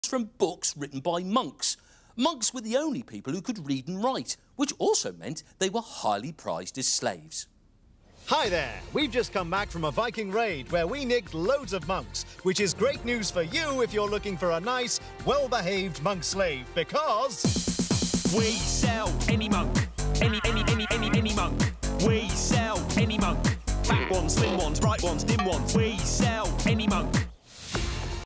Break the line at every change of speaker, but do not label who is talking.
from books written by monks. Monks were the only people who could read and write, which also meant they were highly prized as slaves.
Hi there! We've just come back from a Viking raid where we nicked loads of monks, which is great news for you if you're looking for a nice, well-behaved monk slave, because...
we sell any monk. Any monk. We sell any monk. Fat ones, slim ones, bright ones, dim ones. We